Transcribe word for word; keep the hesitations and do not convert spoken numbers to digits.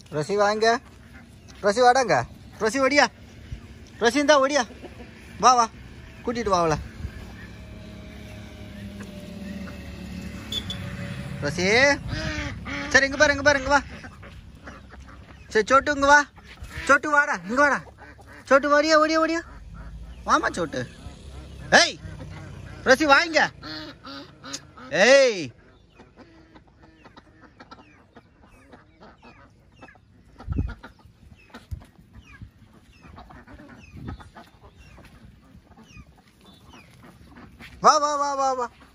Rousey வாங்க. Rosie வாடாங்க. Rosie ஓடியா. ரோசி இந்தா ஓடியா. வா வா கூட்டிட்டு வா அவளை. ரோசி சரி இங்க பாரு இங்க பாரு இங்க வா. சரி சோட்டு இங்க வா. சோட்டு வாடா இங்க வாடா. சோட்டு ஓடியா ஓடியா ஓடியா. வாமா சோட்டு. ஏய் ரோசி வாங்க. ஏய் வா வா வா வா வா.